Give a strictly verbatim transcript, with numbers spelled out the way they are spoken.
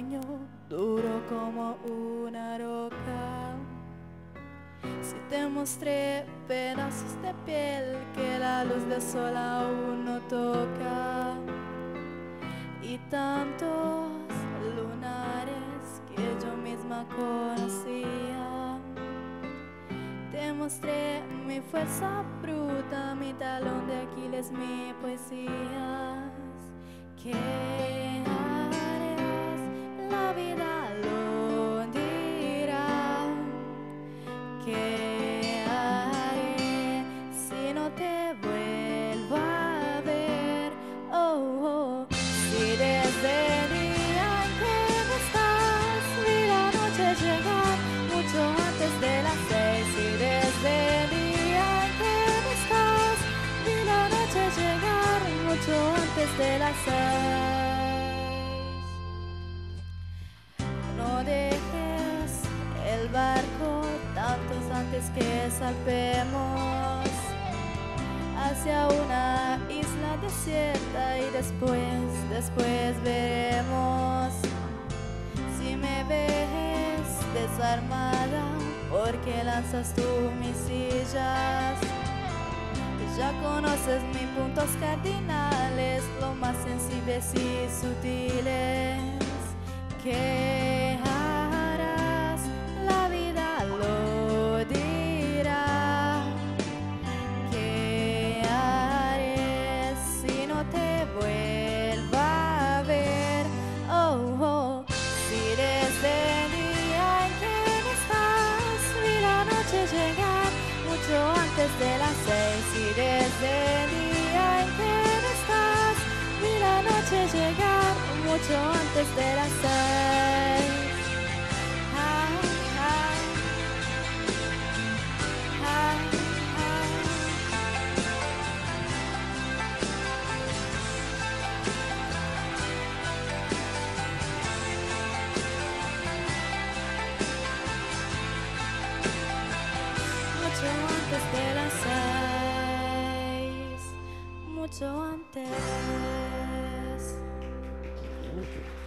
sueño, duro como una roca. Si te mostré pedazos de piel que la luz del sol aún no toca, y tantos lunares que yo misma conocía. Te mostré mi fuerza bruta, mi talón de Aquiles, mi poesía. ¿Qué harás? La vida lo dirá. ¿Qué haré si no te vuelvo a ver? Oh, oh. Si desde el día en que no estás vi la noche llegar mucho antes de las seis. Si desde el día en que no estás vi la noche llegar mucho antes de las seis. No dejes el barco tantos antes que salpemos hacia una isla desierta y después, después veremos. Si me ves desarmada, porque lanzas tú misillas. Ya conoces mis puntos cardinales, lo más sensibles y sutiles. ¿Qué harás? La vida lo dirá. ¿Qué haré si no te vuelvo a ver? Oh, oh. Si desde el día en que no estás vi la noche llegar mucho antes de las seis. Y desde el día en que no estás vi la noche llegar mucho antes de las seis. Ah, ah, ah, ah. Mucho antes de las seis, mucho antes.